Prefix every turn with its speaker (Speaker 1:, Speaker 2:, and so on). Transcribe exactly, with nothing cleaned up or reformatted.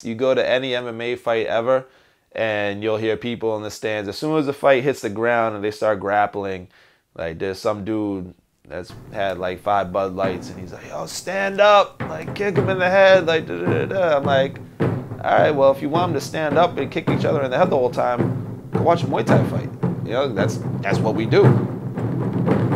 Speaker 1: You go to any M M A fight ever, and you'll hear people in the stands. As soon as the fight hits the ground and they start grappling, like there's some dude that's had like five Bud Lights, and he's like, "Yo, stand up!" Like kick him in the head, like da da da. I'm like, all right, well, if you want them to stand up and kick each other in the head the whole time, go watch a Muay Thai fight. You know, that's that's what we do.